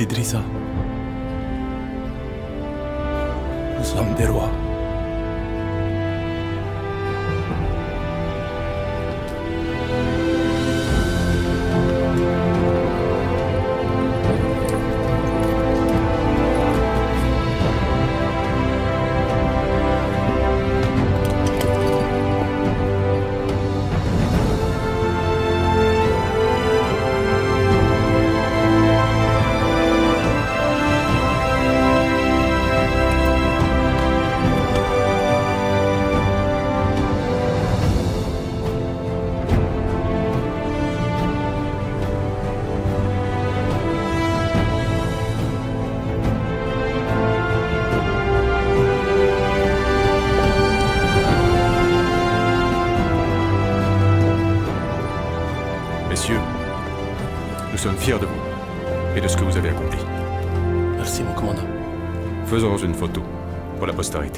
Idrissa. Nous sommes des rois. Messieurs, nous sommes fiers de vous et de ce que vous avez accompli. Merci, mon commandant. Faisons une photo pour la postérité.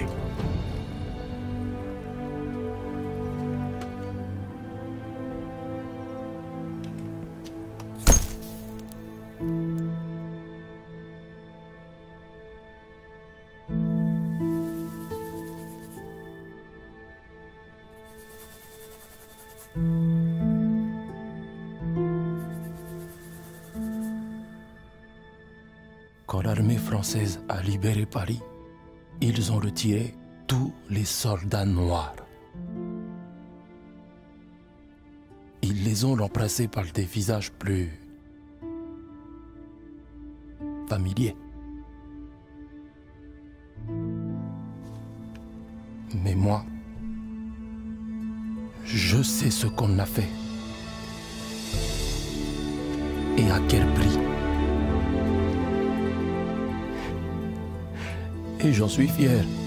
Quand l'armée française a libéré Paris, ils ont retiré tous les soldats noirs. Ils les ont remplacés par des visages plus familiers. Mais moi, je sais ce qu'on a fait. Et à quel prix. Et j'en suis fier.